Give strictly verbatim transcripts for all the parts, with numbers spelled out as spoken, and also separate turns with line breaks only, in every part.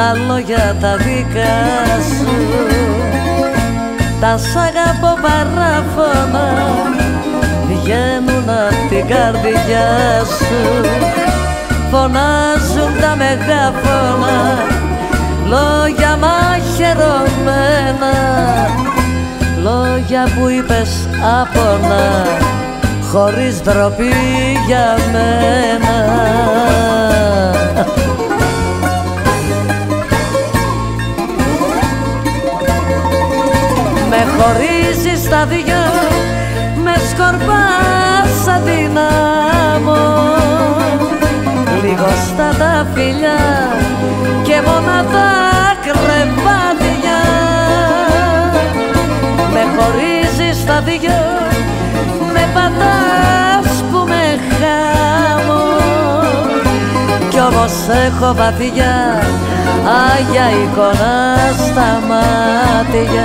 τα λόγια τα δικά σου, τα σ' αγαπώ παράφωνα βγαίνουν απ' την καρδιά σου. Φωνάζουν τα μεγάφωνα λόγια μαχαιρωμένα, λόγια που είπες άπονα χωρίς ντροπή για μένα. Με χωρίζεις τα δυο, με σκορπάς σαν την άμμο, λιγοστά τα φιλιά και μόνα τα κρεβάτια. Με χωρίζεις τα δυο, με πατάς που με χάμω, κι όμως έχω βαθιά άγια εικόνα στα μάτια.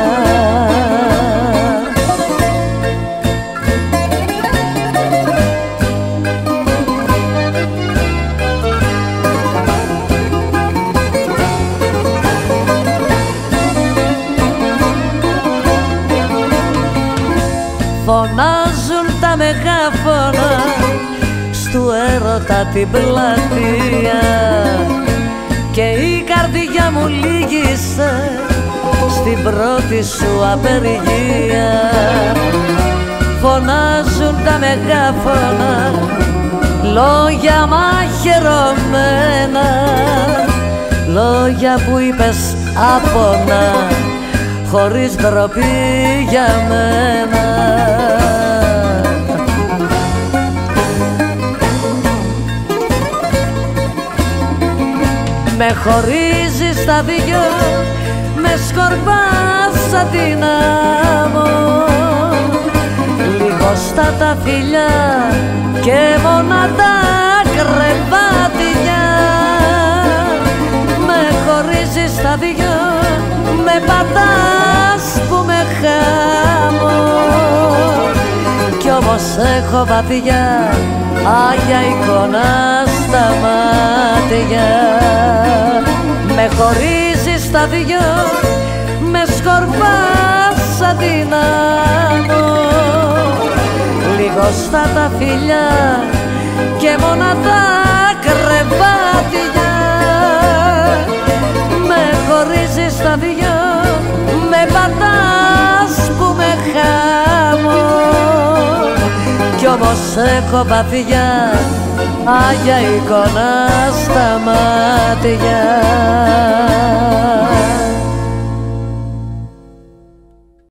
Φωνάζουν τα μεγάφωνα στου έρωτα την πλατεία και η καρδιά μου λύγησε στην πρώτη σου απεργία. Φωνάζουν τα μεγάφωνα λόγια μαχαιρωμένα, λόγια που είπες άπονα χωρίς ντροπή για μένα. Με χωρίζεις τα δυο, με σκορπάς σαν την άμμο, λιγοστά τα φιλιά και μόνα τα κρεβάτια. Με χωρίζεις τα δυο, με πατάς που με χάμω, κι όμως έχω βαθιά άγια εικόνα στα μάτια. Με χωρίζεις τα δυο, με σκορπάς σαν την άμμο, λιγοστά τα φιλιά και μόνα τα κρεβάτια. Με χωρίζεις τα δυο, με πατάς που με χάμω, κι όμως έχω βαθιά άγια εικόνα στα μάτια.